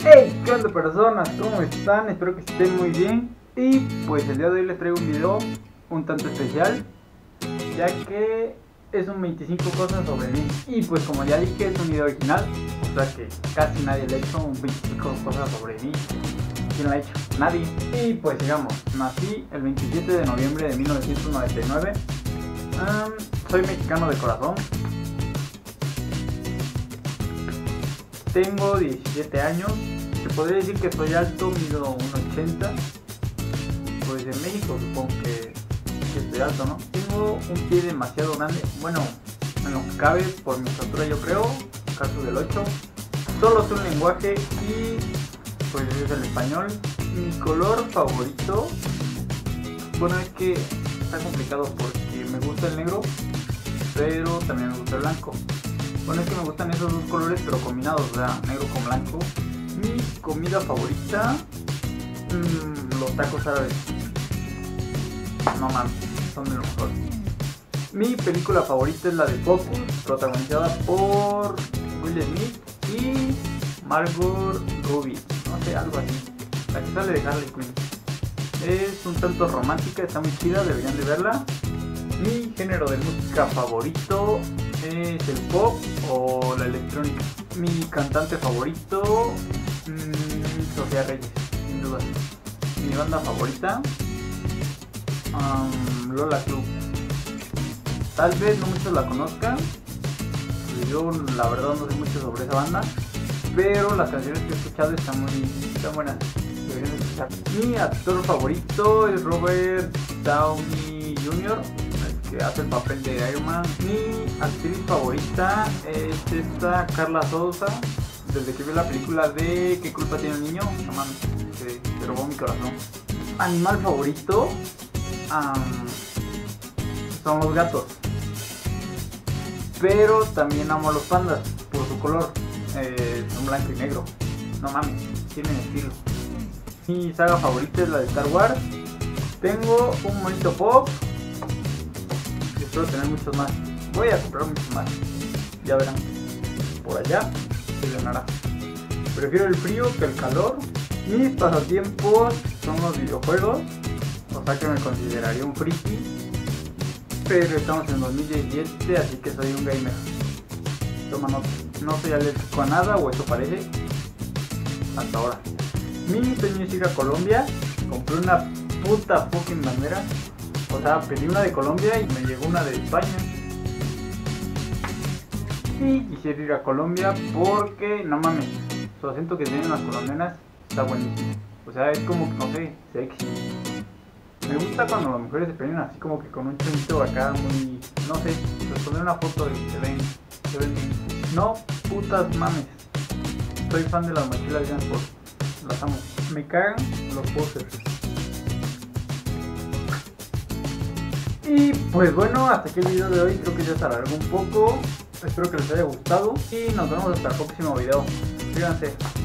Hey, ¿qué onda personas? ¿Cómo están? Espero que estén muy bien. Y pues el día de hoy les traigo un video un tanto especial, ya que es un 25 cosas sobre mí. Y pues como ya dije, es un video original, o sea que casi nadie le ha hecho un 25 cosas sobre mí. ¿Quién lo ha hecho? Nadie. Y pues digamos, nací el 27 de noviembre de 1999. Soy mexicano de corazón. Tengo 17 años. Se podría decir que soy alto, mido 1,80. Pues en México supongo que estoy alto, ¿no? Tengo un pie demasiado grande. Bueno, en lo que cabe por mi estatura yo creo. Caso del 8. Solo sé un lenguaje y pues es el español. Mi color favorito, bueno, es que está complicado porque me gusta el negro, pero también me gusta el blanco. Bueno, es que me gustan esos dos colores pero combinados, o sea, negro con blanco. Mi comida favorita, los tacos árabes. No mames, son de lo mejor. Mi película favorita es la de Focus, protagonizada por Will Smith y Margot Robbie, no sé, algo así. La que sale de Harley Quinn. Es un tanto romántica, está muy chida, deberían de verla. Mi género de música favorito es el pop o la electrónica. Mi cantante favorito, Sofía Reyes, sin duda. Mi banda favorita, Lola Club. Tal vez no muchos la conozcan, yo la verdad no sé mucho sobre esa banda, pero las canciones que he escuchado están buenas, deberían de escuchar. Mi actor favorito es Robert Downey Jr., que hace el papel de Iron Man. Mi actriz favorita es esta Carla Souza. Desde que vi la película de ¿Qué culpa tiene el niño? No mames, se robó mi corazón. Animal favorito, son los gatos, pero también amo a los pandas por su color. Son blanco y negro. No mames, tienen estilo. Mi saga favorita es la de Star Wars. Tengo un monito pop. Espero tener muchos más. Voy a comprar muchos más. Ya verán. Por allá se llenará. Prefiero el frío que el calor. Mis pasatiempos son los videojuegos. O sea que me consideraría un friki. Pero estamos en 2017, así que soy un gamer. Toma nota. No soy alérgico a nada, o eso parece. Hasta ahora. Mi sueño es ir a Colombia. Compré una puta fucking bandera. O sea, pedí una de Colombia y me llegó una de España. Y quisiera ir a Colombia porque, no mames, su acento que tienen las colombianas está buenísimo. O sea, es como, no sé, sexy. Me gusta cuando las mujeres se peinan así como que con un chonito acá muy, no sé, les pondré una foto y se ven bien. No, putas mames. Soy fan de las mochilas Jansport. Las amo. Me cagan los posers. Y pues bueno, hasta aquí el video de hoy. Creo que ya se alargó un poco. Espero que les haya gustado y nos vemos hasta el próximo video. Cuídense.